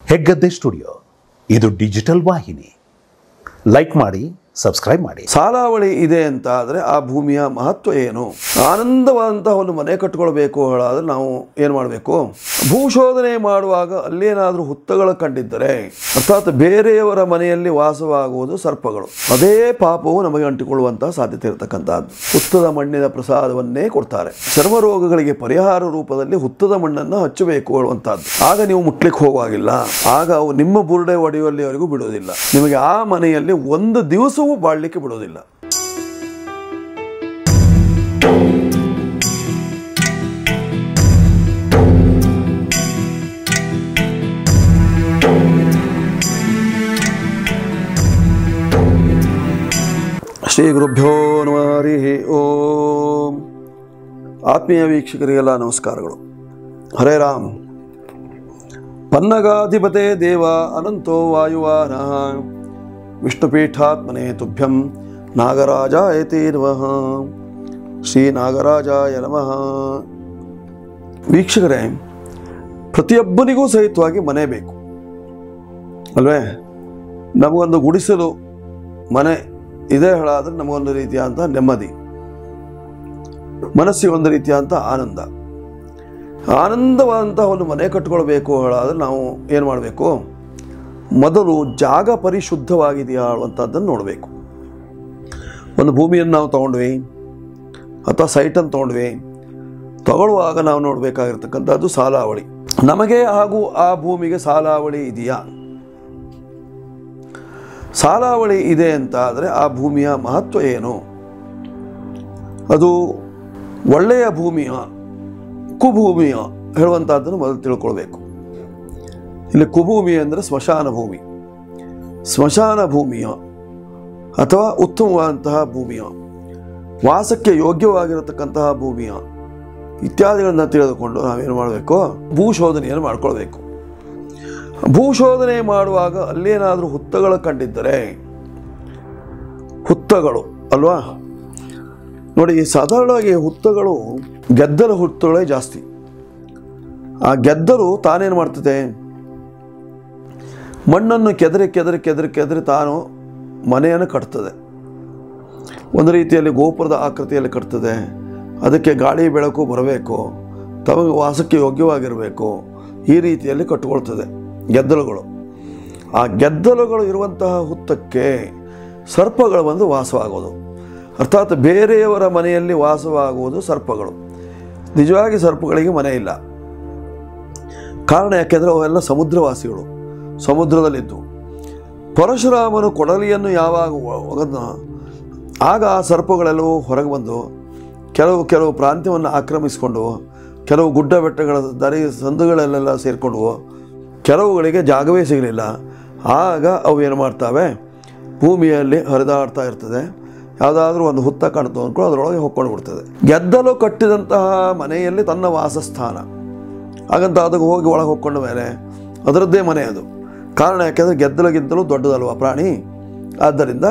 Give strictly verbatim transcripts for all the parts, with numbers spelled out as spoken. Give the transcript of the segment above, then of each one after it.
Heggadde studio ಇದು digital ವಾಹಿನಿ. Like ಮಾಡಿ, ಸಬ್ಸ್ಕ್ರೈಬ್ ಮಾಡಿ. ಸಾಲಾವಳಿ ಇದೆ ಅಂತ ಆದರೆ ಆ ಭೂಮಿಯ ಮಹತ್ವ ಏನು? ಆನಂದವಾದಂತಹ ಒಂದು ಮನೆ ಕಟ್ಕೊಳ್ಬೇಕು ಹೇಳಾದ್ರೆ ನಾವು ಏನು ಮಾಡಬೇಕು? ಭೂಶೋಧನೆ ಮಾಡುವಾಗ ಅಲ್ಲೇನಾದರೂ ಹುತ್ತಗಳು ಕಂಡಿದ್ದರೆ, ಅರ್ಥಾತ್ ಬೇರೆಯವರ ಮನೆಯಲ್ಲಿ ವಾಸವಾಗುವುದು ಸರ್ಪಗಳು, ಅದೇ ಪಾಪವು ನಮಗೆ ಅಂಟಿಕೊಳ್ಳುವಂತಹ ಸಾಧ್ಯತೆ ಇರತಕ್ಕಂಥದ್ದು. ಹುತ್ತದ ಮಣ್ಣಿನ ಪ್ರಸಾದವನ್ನೇ ಕೊಡ್ತಾರೆ. ಚರ್ಮ ರೋಗಗಳಿಗೆ ಪರಿಹಾರ ರೂಪದಲ್ಲಿ ಹುತ್ತದ ಮಣ್ಣನ್ನು ಹಚ್ಚಬೇಕು ಹೇಳುವಂತಹದ್ದು. ಆಗ ನೀವು ಮುಟ್ಲಿಕ್ಕೆ ಹೋಗುವಾಗಿಲ್ಲ, ಆಗ ಅವು ನಿಮ್ಮ ಬುರುಡೆ ಒಡೆಯುವಲ್ಲಿವರೆಗೂ ಬಿಡುವುದಿಲ್ಲ. ನಿಮಗೆ ಆ ಮನೆಯಲ್ಲಿ ಒಂದು ದಿವಸವೂ ಬಾಳ್ಲಿಕ್ಕೆ ಬಿಡೋದಿಲ್ಲ. ಶ್ರೀ ಗುರುಭ್ಯೋ ನಮಃ. ಹರಿ ಓಂ. ಆತ್ಮೀಯ ವೀಕ್ಷಕರಿಗೆಲ್ಲ ನಮಸ್ಕಾರಗಳು. ಹರೇ ರಾಮ್. ಪನ್ನಗಾಧಿಪತೆ ದೇವ ಅನಂತೋ ವಾಯುವಾನಃ ವಿಷ್ಣುಪೀಠಾತ್ಮನೆ ತುಭ್ಯಂ ನಾಗರಾಜಾಯತೆ ನಮಃ. ಶ್ರೀ ನಾಗರಾಜಾಯ ನಮಃ. ವೀಕ್ಷಕರೇ, ಪ್ರತಿಯೊಬ್ಬನಿಗೂ ಸಹಿತವಾಗಿ ಮನೆ ಬೇಕು ಅಲ್ವೇ? ನಮಗೊಂದು ಗುಡಿಸಲು ಮನೆ ಇದೇ ಹೇಳಾದ್ರೆ ನಮಗೊಂದು ರೀತಿಯಾದಂಥ ನೆಮ್ಮದಿ, ಮನಸ್ಸಿಗೆ ಒಂದು ರೀತಿಯಾದಂಥ ಆನಂದ. ಆನಂದವಾದಂಥ ಒಂದು ಮನೆ ಕಟ್ಕೊಳ್ಬೇಕು ಹೇಳಾದ್ರೆ ನಾವು ಏನು ಮಾಡಬೇಕು? ಮೊದಲು ಜಾಗ ಪರಿಶುದ್ಧವಾಗಿದೆಯಾ ಅನ್ನುವಂಥದ್ದನ್ನು ನೋಡಬೇಕು. ಒಂದು ಭೂಮಿಯನ್ನು ನಾವು ತೊಗೊಂಡ್ವಿ ಅಥವಾ ಸೈಟನ್ನು ತೊಗೊಂಡ್ವಿ, ತಗೊಳ್ಳುವಾಗ ನಾವು ನೋಡಬೇಕಾಗಿರ್ತಕ್ಕಂಥದ್ದು ಸಾಲಾವಳಿ. ನಮಗೆ ಹಾಗೂ ಆ ಭೂಮಿಗೆ ಸಾಲಾವಳಿ ಇದೆಯಾ? ಸಾಲಾವಳಿ ಇದೆ ಅಂತ ಆದರೆ ಆ ಭೂಮಿಯ ಮಹತ್ವ ಏನು? ಅದು ಒಳ್ಳೆಯ ಭೂಮಿಯ ಕುಭೂಮಿಯ ಹೇಳುವಂಥದ್ದನ್ನು ಮೊದಲು ತಿಳ್ಕೊಳ್ಬೇಕು. ಇಲ್ಲಿ ಕುಭೂಮಿ ಅಂದರೆ ಸ್ಮಶಾನ ಭೂಮಿ, ಸ್ಮಶಾನ ಭೂಮಿಯ ಅಥವಾ ಉತ್ತಮವಾದಂತಹ ಭೂಮಿಯ, ವಾಸಕ್ಕೆ ಯೋಗ್ಯವಾಗಿರತಕ್ಕಂತಹ ಭೂಮಿಯ ಇತ್ಯಾದಿಗಳನ್ನು ತಿಳಿದುಕೊಂಡು ನಾವೇನು ಮಾಡಬೇಕು? ಭೂಶೋಧನೆಯನ್ನು ಮಾಡ್ಕೊಳ್ಬೇಕು. ಭೂಶೋಧನೆ ಮಾಡುವಾಗ ಅಲ್ಲೇನಾದರೂ ಹುತ್ತಗಳು ಕಂಡಿದ್ದರೆ, ಹುತ್ತಗಳು ಅಲ್ವಾ ನೋಡಿ, ಸಾಧಾರಣವಾಗಿ ಹುತ್ತಗಳು ಗೆದ್ದಲು ಹುತ್ತಗಳೇ ಜಾಸ್ತಿ. ಆ ಗೆದ್ದಲು ತಾನೇನು ಮಾಡ್ತದೆ? ಮಣ್ಣನ್ನು ಕೆದರಿ ಕೆದರಿ ಕೆದರಿ ಕೆದರಿ ತಾನು ಮನೆಯನ್ನು ಕಟ್ತದೆ. ಒಂದು ರೀತಿಯಲ್ಲಿ ಗೋಪುರದ ಆಕೃತಿಯಲ್ಲಿ ಕಟ್ತದೆ. ಅದಕ್ಕೆ ಗಾಳಿ ಬೆಳಕು ಬರಬೇಕು, ತಮಗೆ ವಾಸಕ್ಕೆ ಯೋಗ್ಯವಾಗಿರಬೇಕು, ಈ ರೀತಿಯಲ್ಲಿ ಕಟ್ಟಿಕೊಳ್ತದೆ ಗೆದ್ದಲುಗಳು. ಆ ಗೆದ್ದಲುಗಳು ಇರುವಂತಹ ಹುತ್ತಕ್ಕೆ ಸರ್ಪಗಳು ಬಂದು ವಾಸವಾಗೋದು, ಅರ್ಥಾತ್ ಬೇರೆಯವರ ಮನೆಯಲ್ಲಿ ವಾಸವಾಗುವುದು ಸರ್ಪಗಳು. ನಿಜವಾಗಿ ಸರ್ಪಗಳಿಗೆ ಮನೆ ಇಲ್ಲ. ಕಾರಣ ಯಾಕೆಂದರೆ ಅವೆಲ್ಲ ಸಮುದ್ರವಾಸಿಗಳು, ಸಮುದ್ರದಲ್ಲಿದ್ದು. ಪರಶುರಾಮನು ಕೊಡಲಿಯನ್ನು ಯಾವಾಗ ಒಗೆದ ಆಗ ಆ ಸರ್ಪಗಳೆಲ್ಲವೂ ಹೊರಗೆ ಬಂದು ಕೆಲವು ಕೆಲವು ಪ್ರಾಂತ್ಯವನ್ನು ಆಕ್ರಮಿಸಿಕೊಂಡು, ಕೆಲವು ಗುಡ್ಡ ಬೆಟ್ಟಗಳ ದಾರಿ ಸಂದುಗಳಲ್ಲೆಲ್ಲ ಸೇರಿಕೊಂಡು, ಕೆಲವುಗಳಿಗೆ ಜಾಗವೇ ಸಿಗಲಿಲ್ಲ. ಆಗ ಅವು ಏನು ಮಾಡ್ತವೆ? ಭೂಮಿಯಲ್ಲಿ ಹರಿದಾಡ್ತಾ ಇರ್ತದೆ. ಯಾವುದಾದ್ರೂ ಒಂದು ಹುತ್ತ ಕಾಣ್ತು ಅಂದ್ಕೊಂಡು ಅದರೊಳಗೆ ಹೊಕ್ಕೊಂಡು ಬಿಡ್ತದೆ. ಗೆದ್ದಲು ಕಟ್ಟಿದಂತಹ ಮನೆಯಲ್ಲಿ ತನ್ನ ವಾಸಸ್ಥಾನ, ಹಾಗಂತ ಅದಕ್ಕೆ ಹೋಗಿ ಒಳಗೆ ಹೊಕ್ಕೊಂಡ ಮೇಲೆ ಅದರದ್ದೇ ಮನೆ ಅದು. ಕಾರಣ ಯಾಕೆಂದರೆ ಗೆದ್ದಲಗಿಂತಲೂ ದೊಡ್ಡದಲ್ವ ಪ್ರಾಣಿ. ಆದ್ದರಿಂದ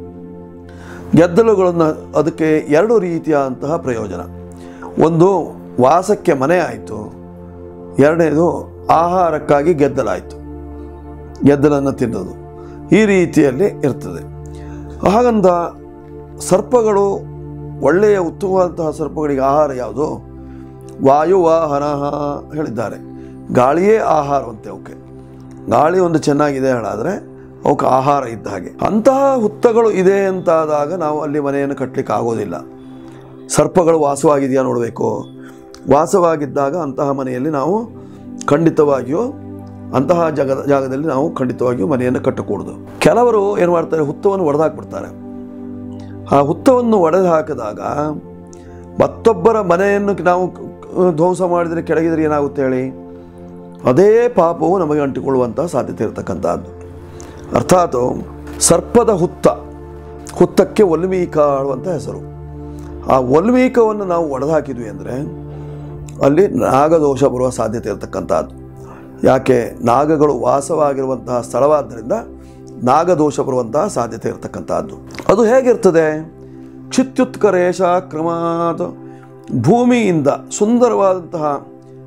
ಗೆದ್ದಲುಗಳನ್ನು ಅದಕ್ಕೆ ಎರಡು ರೀತಿಯಾದಂತಹ ಪ್ರಯೋಜನ. ಒಂದು ವಾಸಕ್ಕೆ ಮನೆ ಆಯಿತು, ಎರಡನೇದು ಆಹಾರಕ್ಕಾಗಿ ಗೆದ್ದಲಾಯಿತು, ಗೆದ್ದಲನ್ನು ತಿನ್ನೋದು, ಈ ರೀತಿಯಲ್ಲಿ ಇರ್ತದೆ. ಹಾಗಂತ ಸರ್ಪಗಳು ಒಳ್ಳೆಯ ಉತ್ತಮವಾದಂತಹ ಸರ್ಪಗಳಿಗೆ ಆಹಾರ ಯಾವುದು? ವಾಯುವಾಹನ ಹೇಳಿದ್ದಾರೆ. ಗಾಳಿಯೇ ಆಹಾರವಂತೆ ಅವಕ್ಕೆ. ಗಾಳಿ ಒಂದು ಚೆನ್ನಾಗಿದೆ ಹೇಳಾದರೆ ಅವಕ್ಕೆ ಆಹಾರ ಇದ್ದ ಹಾಗೆ. ಅಂತಹ ಹುತ್ತಗಳು ಇದೆ ಅಂತಾದಾಗ ನಾವು ಅಲ್ಲಿ ಮನೆಯನ್ನು ಕಟ್ಟಲಿಕ್ಕೆ ಆಗೋದಿಲ್ಲ. ಸರ್ಪಗಳು ವಾಸವಾಗಿದೆಯಾ ನೋಡಬೇಕು. ವಾಸವಾಗಿದ್ದಾಗ ಅಂತಹ ಮನೆಯಲ್ಲಿ ನಾವು ಖಂಡಿತವಾಗಿಯೂ ಅಂತಹ ಜಾಗದ ಜಾಗದಲ್ಲಿ ನಾವು ಖಂಡಿತವಾಗಿಯೂ ಮನೆಯನ್ನು ಕಟ್ಟಕೂಡದು. ಕೆಲವರು ಏನು ಮಾಡ್ತಾರೆ? ಹುತ್ತವನ್ನು ಒಡೆದಾಕ್ಬಿಡ್ತಾರೆ. ಆ ಹುತ್ತವನ್ನು ಒಡೆದು ಹಾಕಿದಾಗ ಮತ್ತೊಬ್ಬರ ಮನೆಯನ್ನು ನಾವು ಧ್ವಂಸ ಮಾಡಿದರೆ, ಕೆಳಗಿದರೆ ಏನಾಗುತ್ತೆ ಹೇಳಿ? ಅದೇ ಪಾಪವು ನಮಗೆ ಅಂಟಿಕೊಳ್ಳುವಂಥ ಸಾಧ್ಯತೆ ಇರತಕ್ಕಂಥದ್ದು. ಅರ್ಥಾತ್ ಸರ್ಪದ ಹುತ್ತ, ಹುತ್ತಕ್ಕೆ ಒಲ್ಮೀಕ ಆಳುವಂಥ ಹೆಸರು. ಆ ಒಲ್ಮೀಕವನ್ನು ನಾವು ಒಡೆದು ಹಾಕಿದ್ವಿ ಅಂದರೆ ಅಲ್ಲಿ ನಾಗದೋಷ ಬರುವ ಸಾಧ್ಯತೆ ಇರತಕ್ಕಂಥದ್ದು. ಯಾಕೆ? ನಾಗಗಳು ವಾಸವಾಗಿರುವಂತಹ ಸ್ಥಳವಾದ್ದರಿಂದ ನಾಗದೋಷ ಬರುವಂತಹ ಸಾಧ್ಯತೆ ಇರತಕ್ಕಂಥದ್ದು. ಅದು ಹೇಗಿರ್ತದೆ? ಕ್ಷಿತ್ಯುತ್ಕರೇಶ ಕ್ರಮಾತ್ ಭೂಮಿಯಿಂದ ಸುಂದರವಾದಂತಹ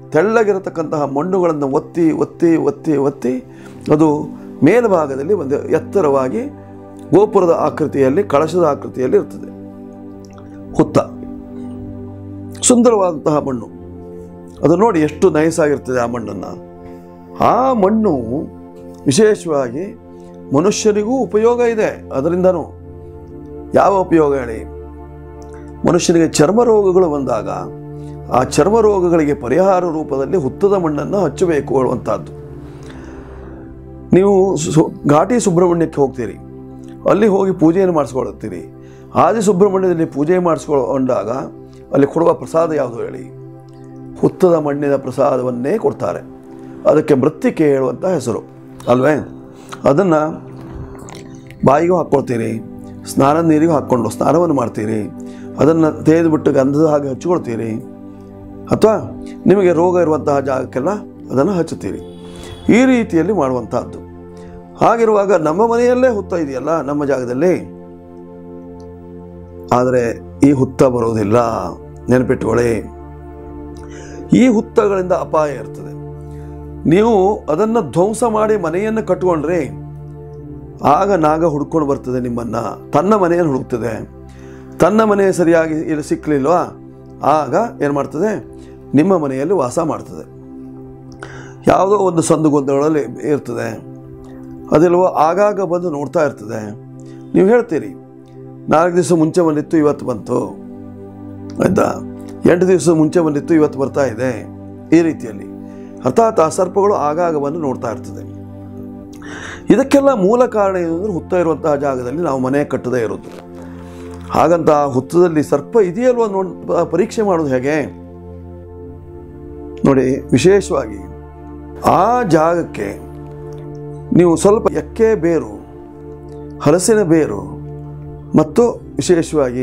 ತೆಳ್ಳಗಿರತಕ್ಕಂತಹ ಮಣ್ಣುಗಳನ್ನು ಒತ್ತಿ ಒತ್ತಿ ಒತ್ತಿ ಒತ್ತಿ ಅದು ಮೇಲ್ಭಾಗದಲ್ಲಿ ಒಂದು ಎತ್ತರವಾಗಿ ಗೋಪುರದ ಆಕೃತಿಯಲ್ಲಿ, ಕಳಶದ ಆಕೃತಿಯಲ್ಲಿ ಇರ್ತದೆ. ಹುತ್ತ ಸುಂದರವಾದಂತಹ ಮಣ್ಣು, ಅದು ನೋಡಿ ಎಷ್ಟು ನೈಸಾಗಿರ್ತದೆ ಆ ಮಣ್ಣನ್ನು. ಆ ಮಣ್ಣು ವಿಶೇಷವಾಗಿ ಮನುಷ್ಯನಿಗೂ ಉಪಯೋಗ ಇದೆ. ಅದರಿಂದನೂ ಯಾವ ಉಪಯೋಗ ಹೇಳಿ? ಮನುಷ್ಯನಿಗೆ ಚರ್ಮ ರೋಗಗಳು ಬಂದಾಗ ಆ ಚರ್ಮ ರೋಗಗಳಿಗೆ ಪರಿಹಾರ ರೂಪದಲ್ಲಿ ಹುತ್ತದ ಮಣ್ಣನ್ನು ಹಚ್ಚಬೇಕು ಹೇಳುವಂಥದ್ದು. ನೀವು ಘಾಟಿ ಸುಬ್ರಹ್ಮಣ್ಯಕ್ಕೆ ಹೋಗ್ತೀರಿ, ಅಲ್ಲಿ ಹೋಗಿ ಪೂಜೆಯನ್ನು ಮಾಡಿಸ್ಕೊಳ್ತೀರಿ. ಆದಿ ಸುಬ್ರಹ್ಮಣ್ಯದಲ್ಲಿ ಪೂಜೆ ಮಾಡಿಸ್ಕೊಂಡಾಗ ಅಲ್ಲಿ ಕೊಡುವ ಪ್ರಸಾದ ಯಾವುದು ಹೇಳಿ? ಹುತ್ತದ ಮಣ್ಣಿನ ಪ್ರಸಾದವನ್ನೇ ಕೊಡ್ತಾರೆ. ಅದಕ್ಕೆ ಮೃತ್ತಿಕೆ ಹೇಳುವಂಥ ಹೆಸರು ಅಲ್ವೇ? ಅದನ್ನು ಬಾಯಿಗೂ ಹಾಕ್ಕೊಳ್ತೀರಿ, ಸ್ನಾನದ ನೀರಿಗೂ ಹಾಕ್ಕೊಂಡು ಸ್ನಾನವನ್ನು ಮಾಡ್ತೀರಿ, ಅದನ್ನು ತೆಗೆದುಬಿಟ್ಟು ಗಂಧದ ಹಾಗೆ ಹಚ್ಕೊಳ್ತೀರಿ, ಅಥವಾ ನಿಮಗೆ ರೋಗ ಇರುವಂತಹ ಜಾಗಕ್ಕೆಲ್ಲ ಅದನ್ನು ಹಚ್ಚುತ್ತೀರಿ. ಈ ರೀತಿಯಲ್ಲಿ ಮಾಡುವಂತಹದ್ದು. ಹಾಗಿರುವಾಗ ನಮ್ಮ ಮನೆಯಲ್ಲೇ ಹುತ್ತ ಇದೆಯಲ್ಲ, ನಮ್ಮ ಜಾಗದಲ್ಲಿ, ಆದರೆ ಈ ಹುತ್ತ ಬರುವುದಿಲ್ಲ. ನೆನಪಿಟ್ಟುಕೊಳ್ಳಿ, ಈ ಹುತ್ತಗಳಿಂದ ಅಪಾಯ ಇರ್ತದೆ. ನೀವು ಅದನ್ನು ಧ್ವಂಸ ಮಾಡಿ ಮನೆಯನ್ನು ಕಟ್ಟಿಕೊಂಡ್ರೆ ಆಗ ನಾಗ ಹುಡ್ಕೊಂಡು ಬರ್ತದೆ ನಿಮ್ಮನ್ನು, ತನ್ನ ಮನೆಯನ್ನು ಹುಡುಕ್ತದೆ. ತನ್ನ ಮನೆ ಸರಿಯಾಗಿ ಇಲ್ಲಿ ಸಿಕ್ಕಲಿಲ್ವಾ, ಆಗ ಏನು ಮಾಡ್ತದೆ? ನಿಮ್ಮ ಮನೆಯಲ್ಲಿ ವಾಸ ಮಾಡ್ತದೆ. ಯಾವುದೋ ಒಂದು ಸಂದುಗೊಂದಗಳಲ್ಲಿ ಇರ್ತದೆ, ಅದೆಲ್ಲವೋ ಆಗಾಗ ಬಂದು ನೋಡ್ತಾ ಇರ್ತದೆ. ನೀವು ಹೇಳ್ತೀರಿ, ನಾಲ್ಕು ದಿವಸ ಮುಂಚೆ ಬಂದಿತ್ತು ಇವತ್ತು ಬಂತು, ಆಯಿತಾ, ಎಂಟು ದಿವಸ ಮುಂಚೆ ಬಂದಿತ್ತು ಇವತ್ತು ಬರ್ತಾ ಇದೆ. ಈ ರೀತಿಯಲ್ಲಿ ಅರ್ಥಾತ್ ಆ ಸರ್ಪಗಳು ಆಗಾಗ ಬಂದು ನೋಡ್ತಾ ಇರ್ತದೆ. ಇದಕ್ಕೆಲ್ಲ ಮೂಲ ಕಾರಣ ಏನಂದ್ರೆ ಹುತ್ತ ಇರುವಂತಹ ಜಾಗದಲ್ಲಿ ನಾವು ಮನೆ ಕಟ್ಟದೇ ಇರೋದು. ಹಾಗಂತ ಹುತ್ತದಲ್ಲಿ ಸರ್ಪ ಇದೆಯಲ್ವ ನೋಡ್ ಪರೀಕ್ಷೆ ಮಾಡೋದು ಹೇಗೆ ನೋಡಿ. ವಿಶೇಷವಾಗಿ ಆ ಜಾಗಕ್ಕೆ ನೀವು ಸ್ವಲ್ಪ ಎಕ್ಕೆ ಬೇರು, ಹಲಸಿನ ಬೇರು ಮತ್ತು ವಿಶೇಷವಾಗಿ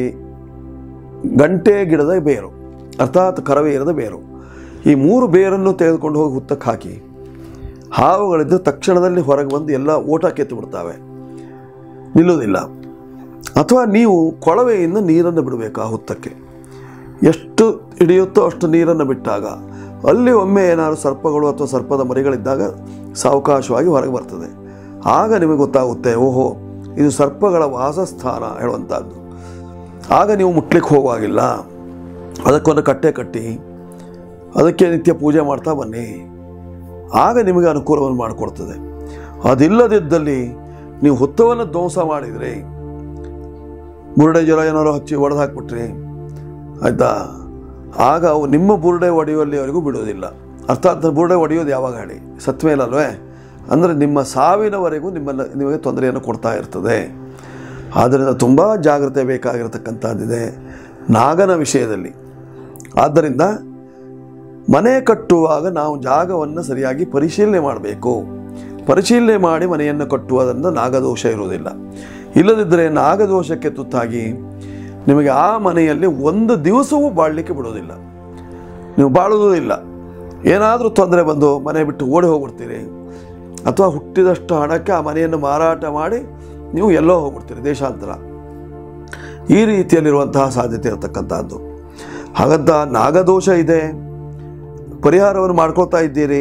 ಗಂಟೆ ಗಿಡದ ಬೇರು ಅರ್ಥಾತ್ ಕರವೇರದ ಬೇರು, ಈ ಮೂರು ಬೇರನ್ನು ತೆಗೆದುಕೊಂಡು ಹೋಗಿ ಹುತ್ತಕ್ಕೆ ಹಾಕಿ. ಹಾವುಗಳಿದ್ದು ತಕ್ಷಣದಲ್ಲಿ ಹೊರಗೆ ಬಂದು ಎಲ್ಲ ಓಟ ಕೆತ್ತು ಬಿಡ್ತಾವೆ, ನಿಲ್ಲೋದಿಲ್ಲ. ಅಥವಾ ನೀವು ಕೊಳವೆಯಿಂದ ನೀರನ್ನು ಬಿಡಬೇಕು ಆ ಹುತ್ತಕ್ಕೆ. ಎಷ್ಟು ಹಿಡಿಯುತ್ತೋ ಅಷ್ಟು ನೀರನ್ನು ಬಿಟ್ಟಾಗ ಅಲ್ಲಿ ಒಮ್ಮೆ ಏನಾದರೂ ಸರ್ಪಗಳು ಅಥವಾ ಸರ್ಪದ ಮರಿಗಳಿದ್ದಾಗ ಸಾವಕಾಶವಾಗಿ ಹೊರಗೆ ಬರ್ತದೆ. ಆಗ ನಿಮಗೆ ಗೊತ್ತಾಗುತ್ತೆ, ಓಹೋ ಇದು ಸರ್ಪಗಳ ವಾಸಸ್ಥಾನ ಹೇಳುವಂಥದ್ದು. ಆಗ ನೀವು ಮುಟ್ಲಿಕ್ಕೆ ಹೋಗುವಾಗಿಲ್ಲ. ಅದಕ್ಕೊಂದು ಕಟ್ಟೆ ಕಟ್ಟಿ ಅದಕ್ಕೆ ನಿತ್ಯ ಪೂಜೆ ಮಾಡ್ತಾ ಬನ್ನಿ, ಆಗ ನಿಮಗೆ ಅನುಕೂಲವನ್ನು ಮಾಡಿಕೊಡ್ತದೆ. ಅದಿಲ್ಲದಿದ್ದಲ್ಲಿ ನೀವು ಹುತ್ತವನ್ನು ಧ್ವಂಸ ಮಾಡಿದರೆ, ಬುರುಡೆ ಜ್ವರ ಏನಾರು ಹಚ್ಚಿ ಒಡೆದು ಹಾಕ್ಬಿಟ್ರಿ ಆಯಿತಾ, ಆಗ ಅವು ನಿಮ್ಮ ಬುರುಡೆ ಒಡೆಯುವಲ್ಲಿವರೆಗೂ ಬಿಡೋದಿಲ್ಲ. ಅರ್ಥಾತ್ ಬುರುಡೆ ಒಡೆಯೋದು ಯಾವಾಗ ಹೇಳಿ? ಸತ್ತ ಮೇಲಲ್ವೇ? ಅಂದರೆ ನಿಮ್ಮ ಸಾವಿನವರೆಗೂ ನಿಮ್ಮನ್ನು ನಿಮಗೆ ತೊಂದರೆಯನ್ನು ಕೊಡ್ತಾ ಇರ್ತದೆ. ಆದ್ದರಿಂದ ತುಂಬ ಜಾಗ್ರತೆ ಬೇಕಾಗಿರತಕ್ಕಂಥದ್ದಿದೆ ನಾಗನ ವಿಷಯದಲ್ಲಿ. ಆದ್ದರಿಂದ ಮನೆ ಕಟ್ಟುವಾಗ ನಾವು ಜಾಗವನ್ನು ಸರಿಯಾಗಿ ಪರಿಶೀಲನೆ ಮಾಡಬೇಕು. ಪರಿಶೀಲನೆ ಮಾಡಿ ಮನೆಯನ್ನು ಕಟ್ಟುವುದರಿಂದ ನಾಗದೋಷ ಇರುವುದಿಲ್ಲ. ಇಲ್ಲದಿದ್ದರೆ ನಾಗದೋಷಕ್ಕೆ ತುತ್ತಾಗಿ ನಿಮಗೆ ಆ ಮನೆಯಲ್ಲಿ ಒಂದು ದಿವಸವೂ ಬಾಳಲಿಕ್ಕೆ ಬಿಡೋದಿಲ್ಲ, ನೀವು ಬಾಳೋದೂ ಇಲ್ಲ. ಏನಾದರೂ ತೊಂದರೆ ಬಂದು ಮನೆ ಬಿಟ್ಟು ಓಡಿ ಹೋಗ್ಬಿಡ್ತೀರಿ, ಅಥವಾ ಹುಟ್ಟಿದಷ್ಟು ಹಣಕ್ಕೆ ಆ ಮನೆಯನ್ನು ಮಾರಾಟ ಮಾಡಿ ನೀವು ಎಲ್ಲೋ ಹೋಗ್ಬಿಡ್ತೀರಿ ದೇಶಾಂತರ. ಈ ರೀತಿಯಲ್ಲಿರುವಂತಹ ಸಾಧ್ಯತೆ ಇರತಕ್ಕಂಥದ್ದು. ಹಾಗಂತ ನಾಗದೋಷ ಇದೆ, ಪರಿಹಾರವನ್ನು ಮಾಡ್ಕೊಳ್ತಾ ಇದ್ದೀರಿ,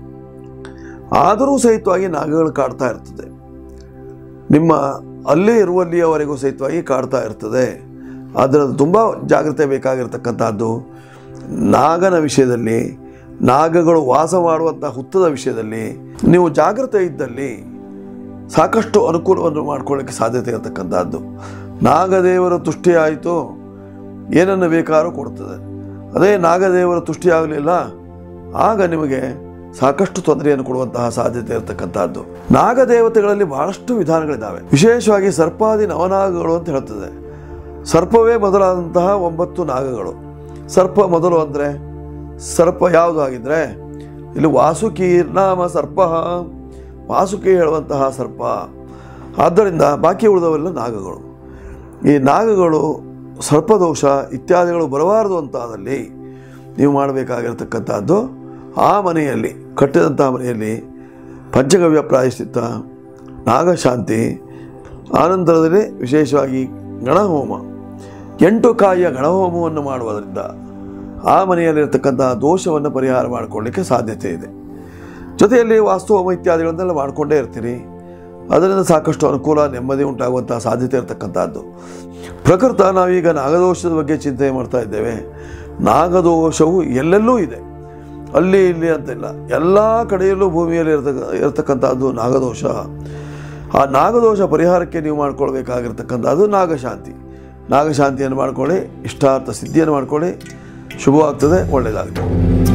ಆದರೂ ಸಹಿತವಾಗಿ ನಾಗಗಳು ಕಾಡ್ತಾ ಇರ್ತದೆ. ನಿಮ್ಮ ಅಲ್ಲೇ ಇರುವಲ್ಲಿಯವರೆಗೂ ಸಹಿತವಾಗಿ ಕಾಡ್ತಾ ಇರ್ತದೆ. ಅದರಲ್ಲಿ ತುಂಬ ಜಾಗ್ರತೆ ಬೇಕಾಗಿರ್ತಕ್ಕಂಥದ್ದು. ನಾಗನ ವಿಷಯದಲ್ಲಿ, ನಾಗಗಳು ವಾಸ ಮಾಡುವಂಥ ಹುತ್ತದ ವಿಷಯದಲ್ಲಿ ನೀವು ಜಾಗ್ರತೆ ಇದ್ದಲ್ಲಿ ಸಾಕಷ್ಟು ಅನುಕೂಲವನ್ನು ಮಾಡ್ಕೊಳ್ಳೋಕ್ಕೆ ಸಾಧ್ಯತೆ ಇರತಕ್ಕಂಥದ್ದು. ನಾಗದೇವರ ತುಷ್ಟಿ ಆಯಿತು, ಏನನ್ನು ಬೇಕಾದ್ರೂ ಕೊಡ್ತದೆ. ಅದೇ ನಾಗದೇವರ ತುಷ್ಟಿ ಆಗಲಿಲ್ಲ, ಆಗ ನಿಮಗೆ ಸಾಕಷ್ಟು ತೊಂದರೆಯನ್ನು ಕೊಡುವಂತಹ ಸಾಧ್ಯತೆ ಇರತಕ್ಕಂಥದ್ದು. ನಾಗದೇವತೆಗಳಲ್ಲಿ ಬಹಳಷ್ಟು ವಿಧಾನಗಳಿದ್ದಾವೆ. ವಿಶೇಷವಾಗಿ ಸರ್ಪಾದಿ ನವನಾಗಗಳು ಅಂತ ಹೇಳ್ತದೆ. ಸರ್ಪವೇ ಮೊದಲಾದಂತಹ ಒಂಬತ್ತು ನಾಗಗಳು. ಸರ್ಪ ಮೊದಲು ಅಂದರೆ ಸರ್ಪ ಯಾವುದು ಆಗಿದ್ರೆ ಇಲ್ಲಿ ವಾಸುಕಿ ನಾಮ ಸರ್ಪ, ವಾಸುಕಿ ಹೇಳುವಂತಹ ಸರ್ಪ. ಆದ್ದರಿಂದ ಬಾಕಿ ಉಳಿದವೆಲ್ಲ ನಾಗಗಳು. ಈ ನಾಗಗಳು ಸರ್ಪದೋಷ ಇತ್ಯಾದಿಗಳು ಬರಬಾರದು ಅಂತಾದಲ್ಲಿ ನೀವು ಮಾಡಬೇಕಾಗಿರತಕ್ಕಂಥದ್ದು, ಆ ಮನೆಯಲ್ಲಿ ಕಟ್ಟಿದಂತಹ ಮನೆಯಲ್ಲಿ ಪಂಚಗವ್ಯ ಪ್ರಾಯಶ್ಚಿತ್ತ, ನಾಗಶಾಂತಿ, ಆನಂತರದಲ್ಲಿ ವಿಶೇಷವಾಗಿ ಗಣಹೋಮ, ಎಂಟು ಕಾಯಿಯ ಗಣಹೋಮವನ್ನು ಮಾಡುವುದರಿಂದ ಆ ಮನೆಯಲ್ಲಿರ್ತಕ್ಕಂಥ ದೋಷವನ್ನು ಪರಿಹಾರ ಮಾಡಿಕೊಳ್ಳಿಕ್ಕೆ ಸಾಧ್ಯತೆ ಇದೆ. ಜೊತೆಯಲ್ಲಿ ವಾಸ್ತು ಹೋಮ ಇತ್ಯಾದಿಗಳನ್ನೆಲ್ಲ ಮಾಡಿಕೊಂಡೇ ಇರ್ತೀರಿ. ಅದರಿಂದ ಸಾಕಷ್ಟು ಅನುಕೂಲ ನೆಮ್ಮದಿ ಉಂಟಾಗುವಂಥ ಸಾಧ್ಯತೆ ಇರತಕ್ಕಂಥದ್ದು. ಪ್ರಕೃತ ನಾವೀಗ ನಾಗದೋಷದ ಬಗ್ಗೆ ಚಿಂತನೆ ಮಾಡ್ತಾ ಇದ್ದೇವೆ. ನಾಗದೋಷವು ಎಲ್ಲೆಲ್ಲೂ ಇದೆ, ಅಲ್ಲಿ ಇಲ್ಲಿ ಅಂತಿಲ್ಲ, ಎಲ್ಲ ಕಡೆಯಲ್ಲೂ ಭೂಮಿಯಲ್ಲಿ ಇರತಕ್ಕ ಇರತಕ್ಕಂಥದ್ದು ನಾಗದೋಷ. ಆ ನಾಗದೋಷ ಪರಿಹಾರಕ್ಕೆ ನೀವು ಮಾಡ್ಕೊಳ್ಬೇಕಾಗಿರ್ತಕ್ಕಂಥದ್ದು ನಾಗಶಾಂತಿ. ನಾಗಶಾಂತಿಯನ್ನು ಮಾಡ್ಕೊಳ್ಳಿ, ಇಷ್ಟಾರ್ಥ ಸಿದ್ಧಿಯನ್ನು ಮಾಡ್ಕೊಳ್ಳಿ, ಶುಭವಾಗ್ತದೆ, ಒಳ್ಳೆಯದಾಗ್ತದೆ.